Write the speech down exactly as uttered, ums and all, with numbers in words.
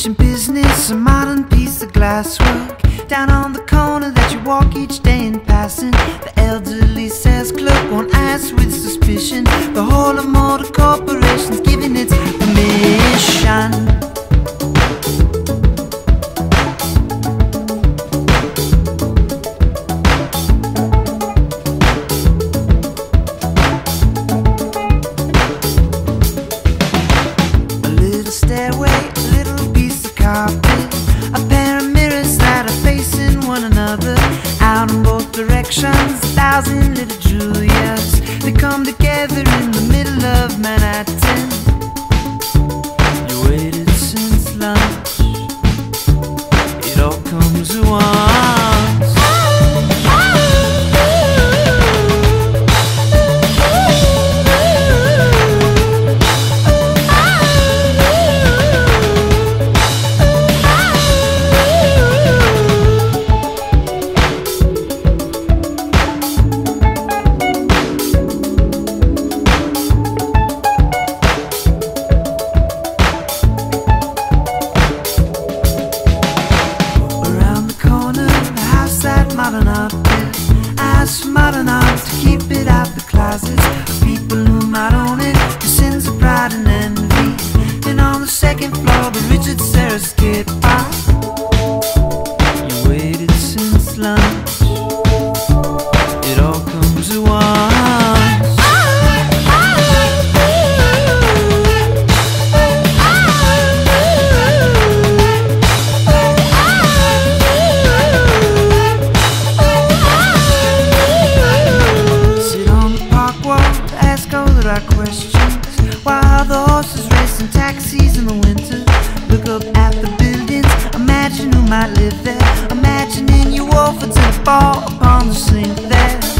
Ancient business, a modern piece of glasswork down on the corner that you walk each day in passing. The elderly sales clerk won't ask with suspicion. The whole of motor corporation's giving its permission. Stairway, a little piece of carpet, a pair of mirrors that are facing one another. Out in both directions, a thousand little Julias, they come together in the middle of Manhattan. You waited since lunch, it all comes at once. Modern art, ask modern art to keep it out the closets of people who might own it, the sins of pride and envy. Then on the second floor, the Richard Serra skate park. You waited since lunch, it all comes at once. Questions while the horses race in taxis in the winter. Look up at the buildings, imagine who might live there. Imagining you offer to fall upon the sink there.